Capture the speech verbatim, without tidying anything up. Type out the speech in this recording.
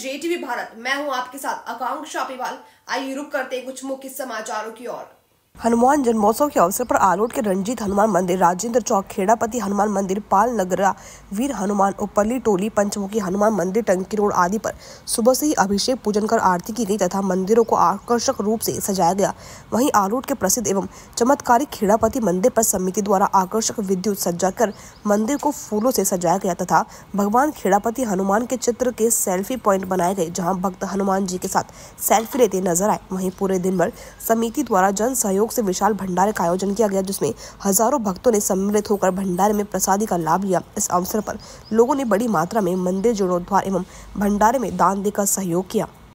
जेटीवी भारत, मैं हूं आपके साथ आकांक्षा अग्रवाल। आइए रुक करते हैं कुछ मुख्य समाचारों की ओर। हनुमान जन्मोत्सव के अवसर पर आलोट के रंजीत हनुमान मंदिर, राजेंद्र चौक, खेड़ापति हनुमान मंदिर, पाल नगरा, वीर हनुमान, उपरली टोली, पंचमुखी हनुमान मंदिर, टंकी रोड आदि पर सुबह से ही अभिषेक पूजन कर आरती की गई तथा मंदिरों को आकर्षक रूप से सजाया गया। वहीं आलोट के प्रसिद्ध एवं चमत्कारिक खेड़ापति मंदिर पर समिति द्वारा आकर्षक विद्युत सज्जा कर मंदिर को फूलों से सजाया गया तथा भगवान खेड़ापति हनुमान के चित्र के सेल्फी पॉइंट बनाए गए, जहाँ भक्त हनुमान जी के साथ सेल्फी लेते नजर आए। वहीं पूरे दिन भर समिति द्वारा जन सहयोग से विशाल भंडारे का आयोजन किया गया, जिसमें हजारों भक्तों ने सम्मिलित होकर भंडारे में प्रसादी का लाभ लिया। इस अवसर पर लोगों ने बड़ी मात्रा में मंदिर जीर्णोद्धार एवं भंडारे में दान देकर सहयोग किया।